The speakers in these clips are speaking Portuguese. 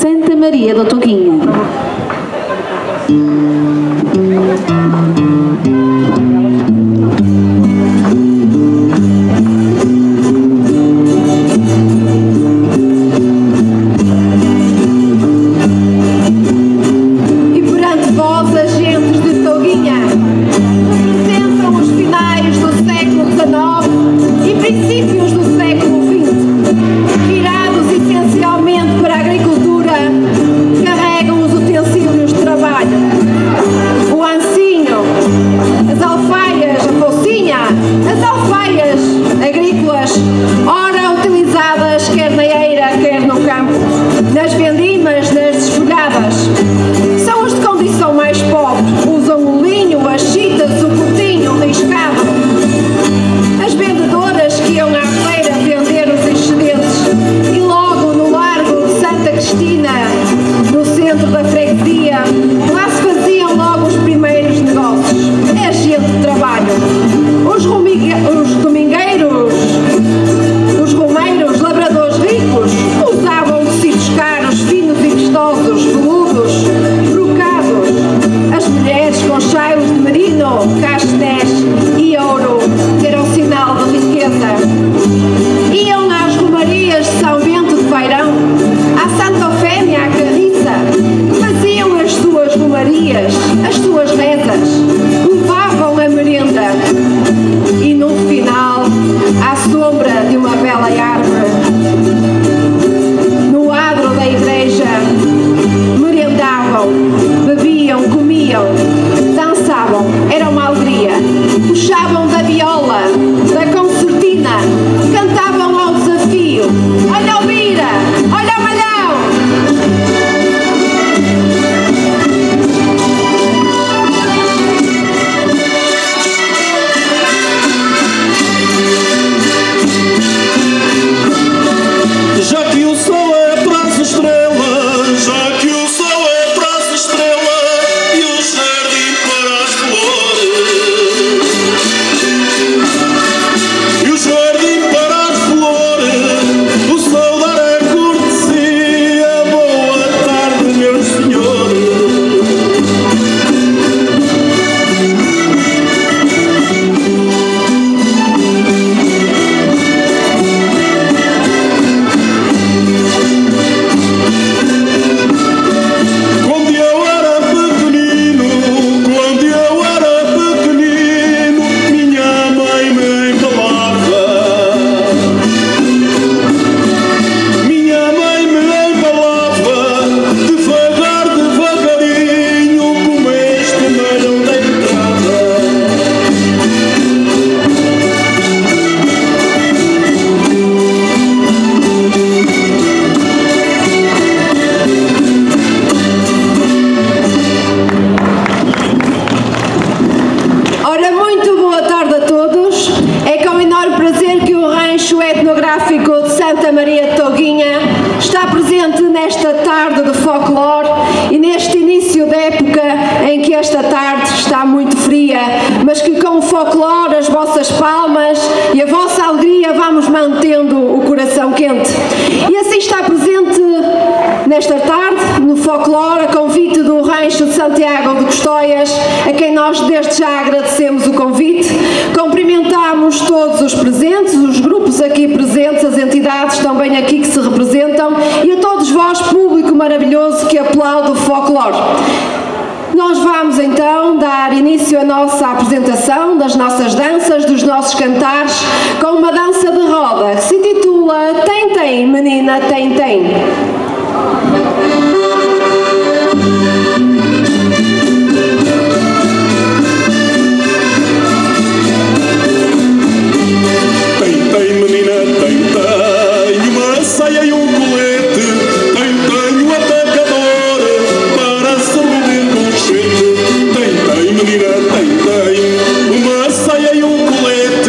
Santa Maria da Toguinha.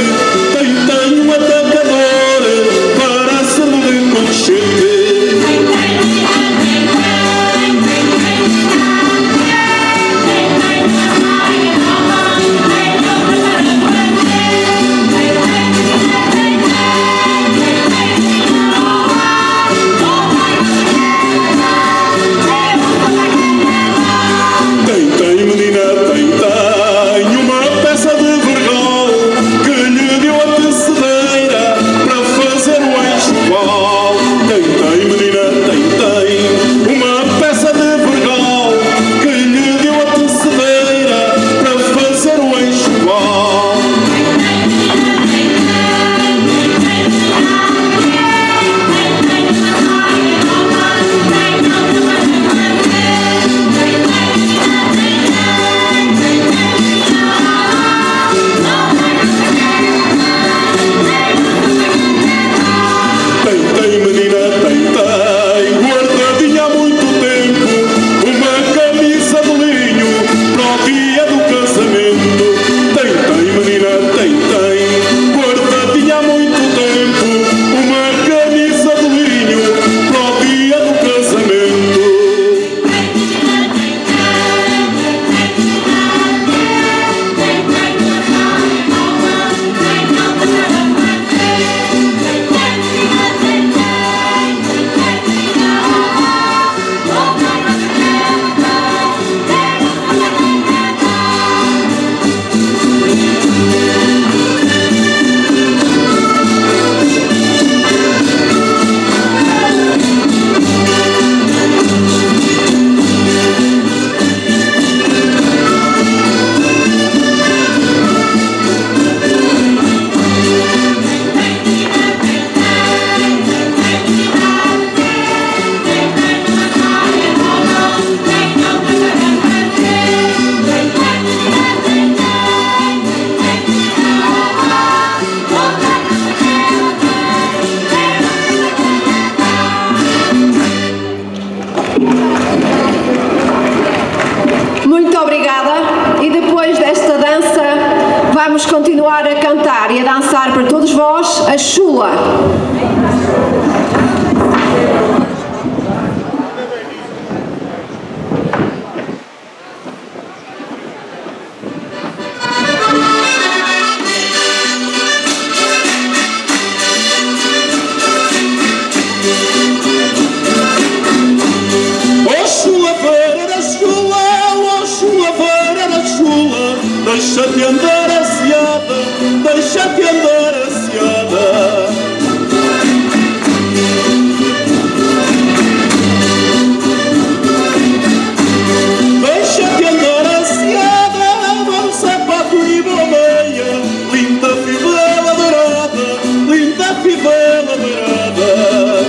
Tem, Muito obrigada. E depois desta dança vamos continuar a cantar e a dançar para todos vós a chula. Deixa-te andar aciada, deixa-te andar aciada. Deixa-te andar aciada, bom sapato e boa meia, linda fivela dourada, linda fivela dourada.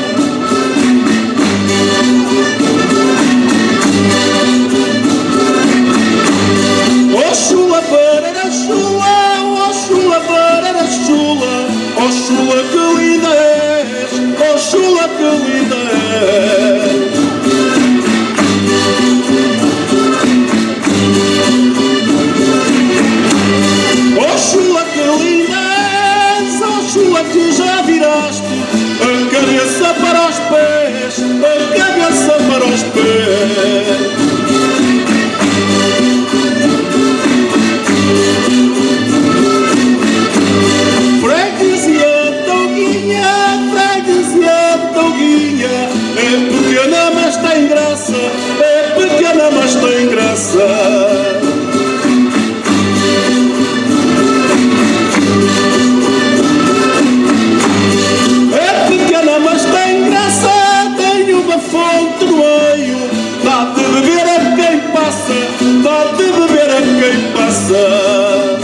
Oh chula para chula, oh chula para chula, oh chula que linda és, oh chula que linda és. Oh chula que linda és, oh chula que já viraste a cabeça para os pés, a cabeça para os pés. É pequena mas tem graça, é pequena mas tem graça. É pequena mas tem graça, tem uma fonte no meio, dá de beber a quem passa, dá de beber a quem passa.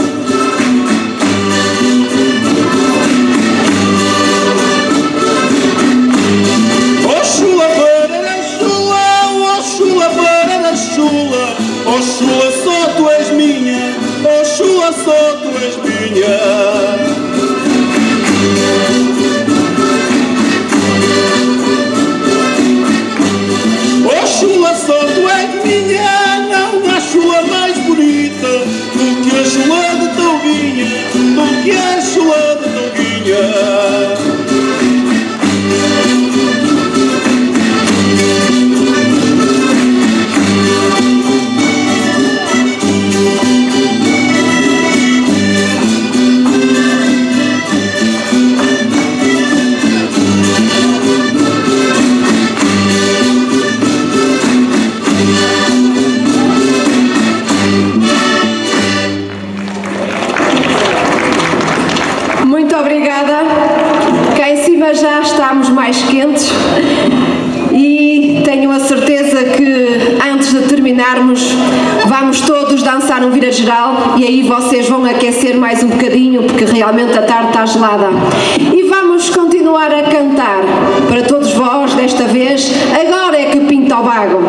Oh chula, só tu és minha, oh chula, só tu és minha. Oh chula, só tu és minha, não há chula mais bonita do que a chula de Touguinha, do que a chula de Touguinha. Já estamos mais quentes e tenho a certeza que antes de terminarmos vamos todos dançar um vira geral e aí vocês vão aquecer mais um bocadinho porque realmente a tarde está gelada. E vamos continuar a cantar para todos vós desta vez. Agora é que pinta o bago.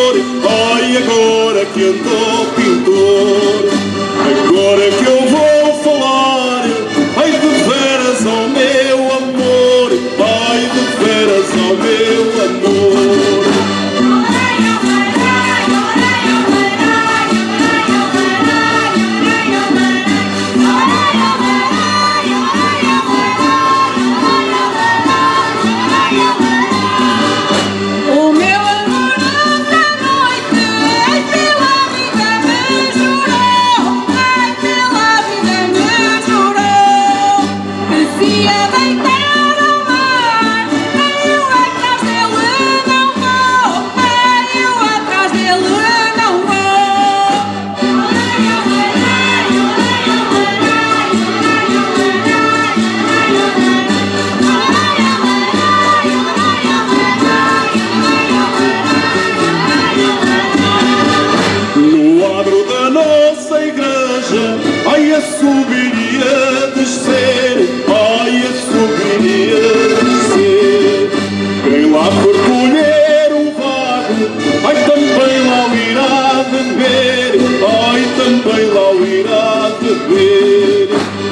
Agora que eu vou a subiria descer, ai, a subiria descer. Quem lá for colher o vago, ai, também lá o irá beber, ai, também lá o irá beber.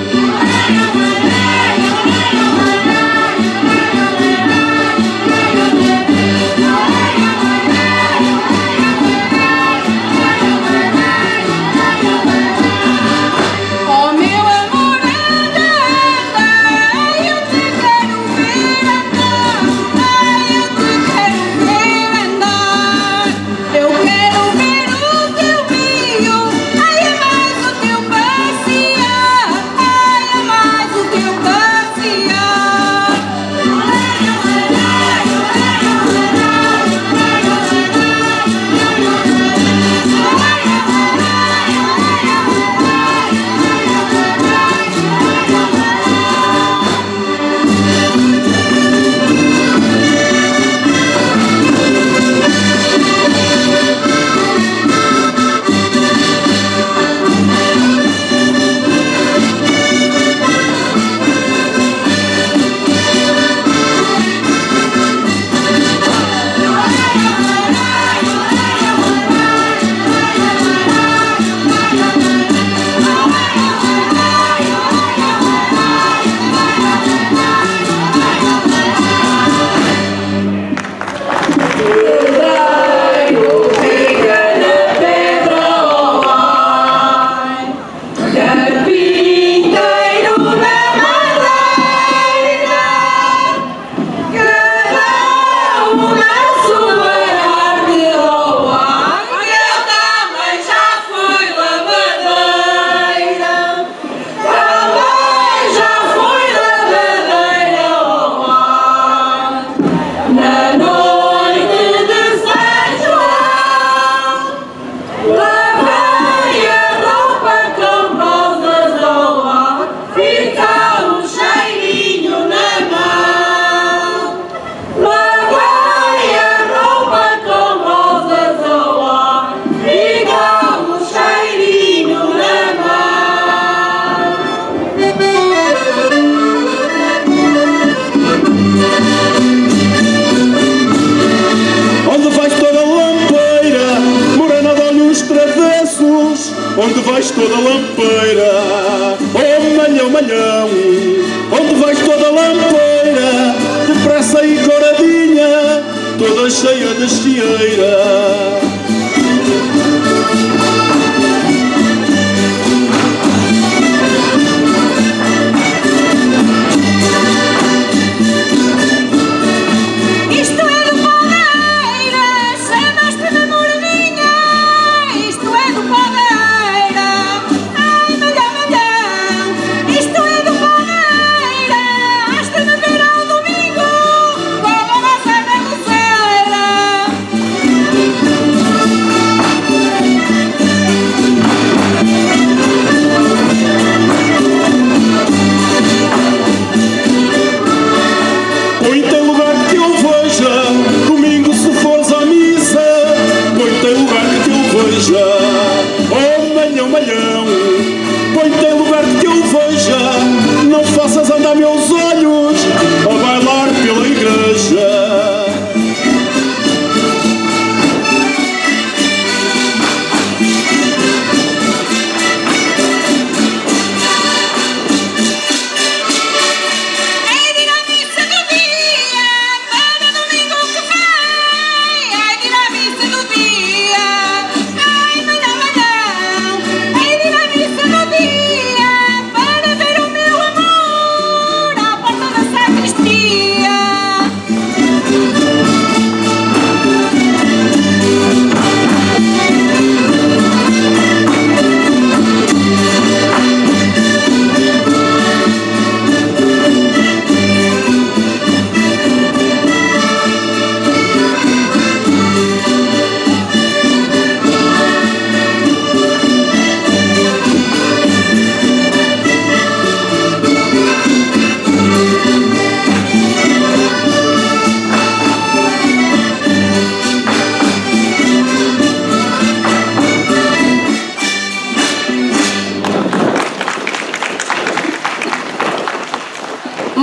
Onde vais toda lampeira, oh malhão, malhão. Onde vais toda lampeira, depressa e coradinha, toda cheia de chieira.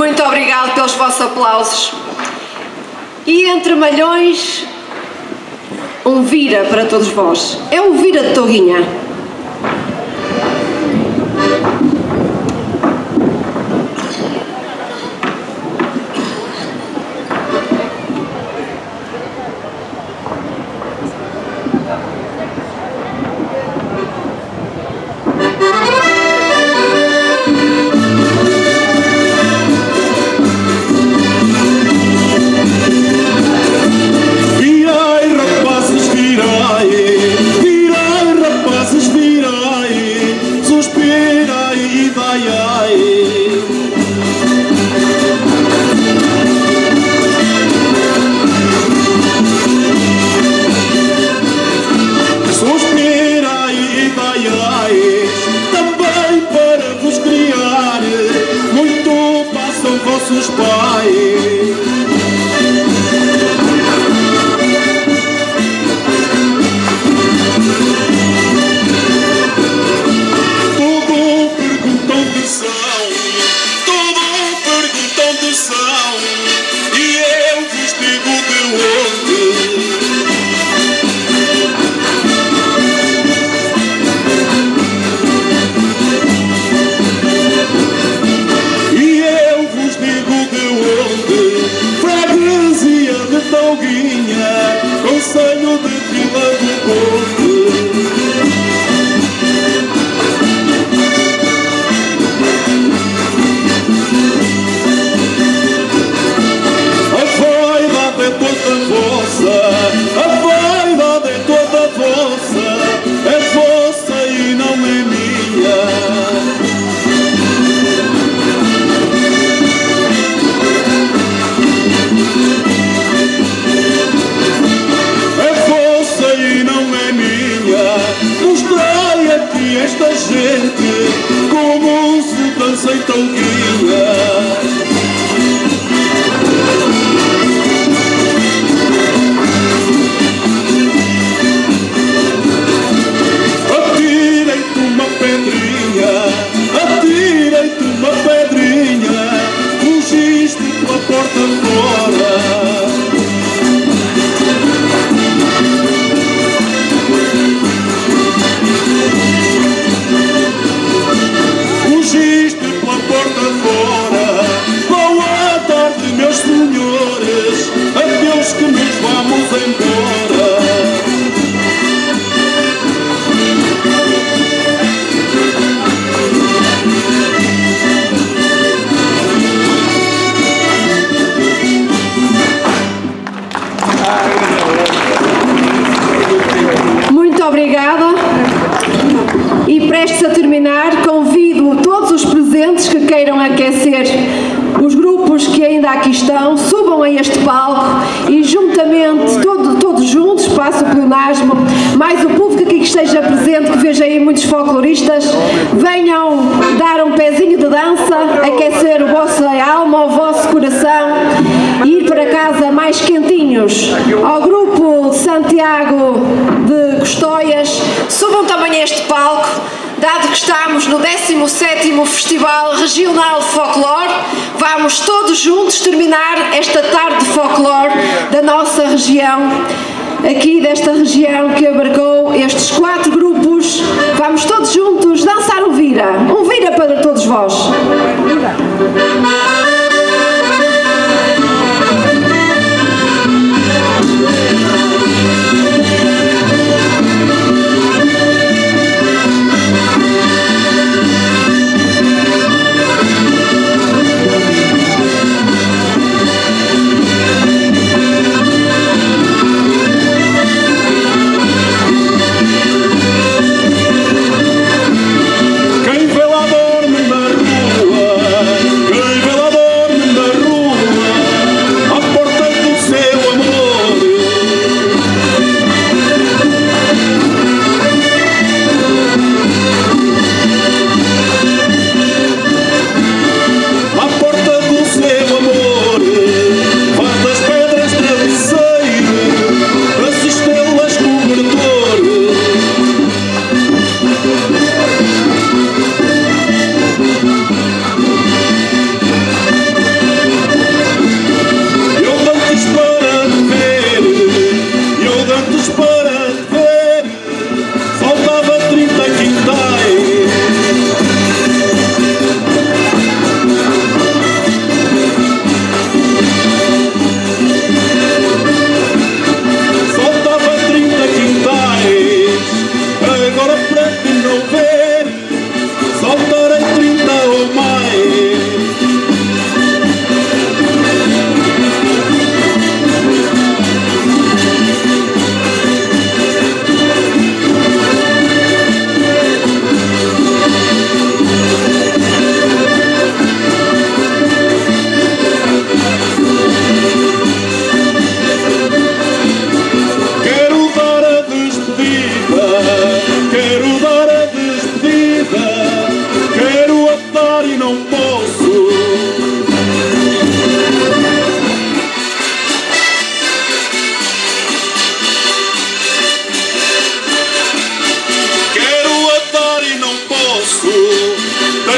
Muito obrigado pelos vossos aplausos. E entre malhões, um vira para todos vós. É o vira de Touguinha. Muito obrigada. E prestes a terminar, convido todos os presentes que queiram aquecer os grupos que ainda aqui estão, subam a este palco e juntamente, todos juntos, passo o pleonasmo, mais o público que esteja presente, que veja aí muitos folcloristas, venham dar um pezinho de dança, aquecer a vossa alma, o vosso coração e ir para casa mais quentinhos. Ao grupo de Santiago de Custóias, subam também a este palco, dado que estamos no 17º Festival Regional de Folclore, vamos todos juntos terminar esta tarde de folclore da nossa região, aqui desta região que abarcou estes 4 grupos. Vamos todos juntos dançar um vira para todos vós. Quem vê lá dorme na rua.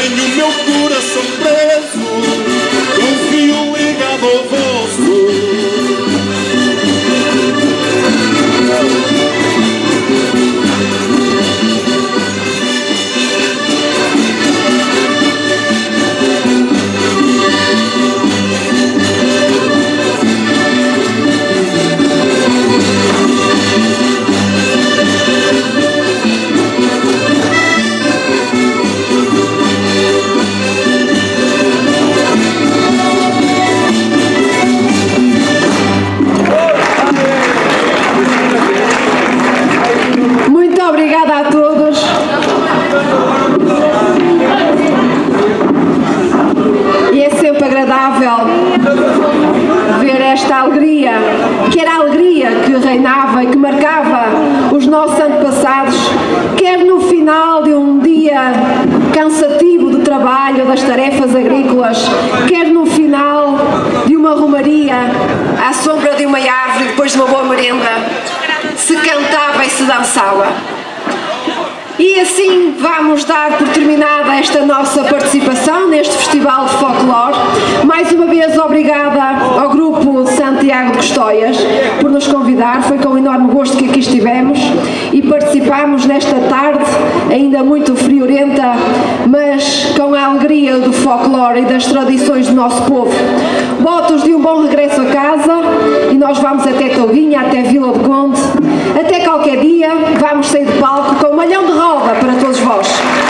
tenho o meu coração preso, com fio ligado ao vosso. Obrigada a todos. E é sempre agradável ver esta alegria, que era a alegria que reinava e que marcava os nossos antepassados, quer no final de um dia cansativo de trabalho, das tarefas agrícolas, quer no final de uma romaria, à sombra de uma árvore, depois de uma boa merenda, se cantava e se dançava. E assim vamos dar por terminada esta nossa participação neste Festival de Folclore. Mais uma vez obrigada ao Grupo Santiago de Custóias por nos convidar, foi com enorme gosto que aqui estivemos e participámos nesta tarde, ainda muito friorenta, mas com a alegria do folclore e das tradições do nosso povo. Votos de um bom regresso a casa e nós vamos até Touguinha, até Vila do Conde, até qualquer dia vamos sair de palco com um malhão de roda para todos vós.